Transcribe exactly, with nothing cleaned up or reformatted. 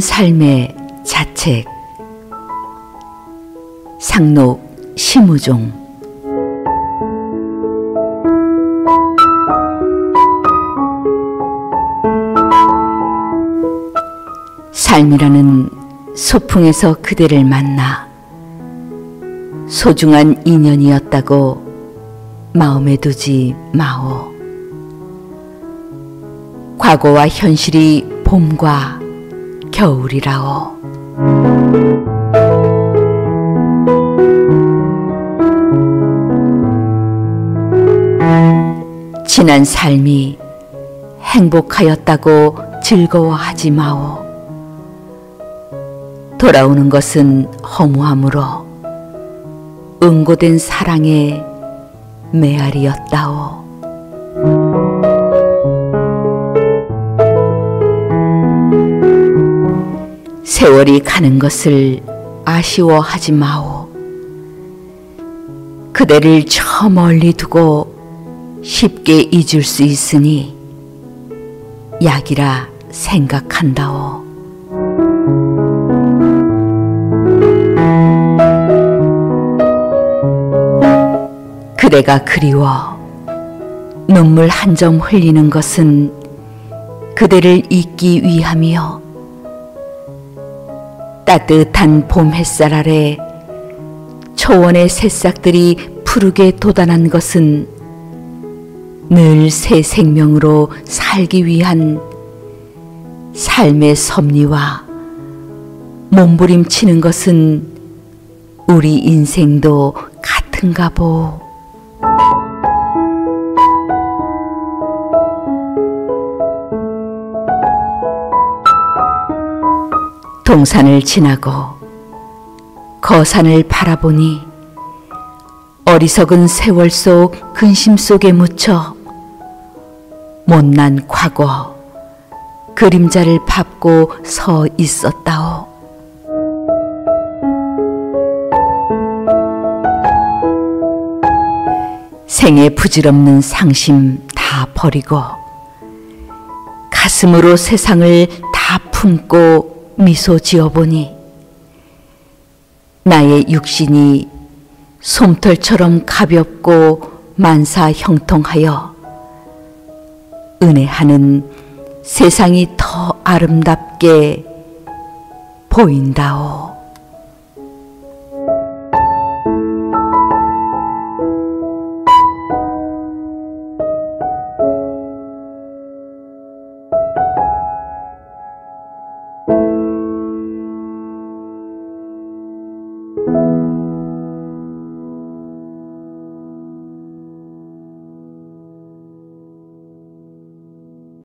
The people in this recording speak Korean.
삶의 자책. 상록 심우종. 삶이라는 소풍에서 그대를 만나 소중한 인연이었다고 마음에 두지 마오. 과거와 현실이 봄과 겨울이라오. 지난 삶이 행복하였다고 즐거워하지 마오. 돌아오는 것은 허무함으로 응고된 사랑의 메아리였다오. 세월이 가는 것을 아쉬워하지 마오. 그대를 저 멀리 두고 쉽게 잊을 수 있으니 약이라 생각한다오. 그대가 그리워 눈물 한 점 흘리는 것은 그대를 잊기 위함이요. 따뜻한 봄 햇살 아래 초원의 새싹들이 푸르게 돋아난 것은 늘 새 생명으로 살기 위한 삶의 섭리와 몸부림치는 것은 우리 인생도 같은가 보. 동산을 지나고 거산을 바라보니 어리석은 세월 속 근심 속에 묻혀 못난 과거 그림자를 밟고 서 있었다오. 생에 부질없는 상심 다 버리고 가슴으로 세상을 다 품고 미소 지어보니 나의 육신이 솜털처럼 가볍고 만사 형통하여 은혜하는 세상이 더 아름답게 보인다오.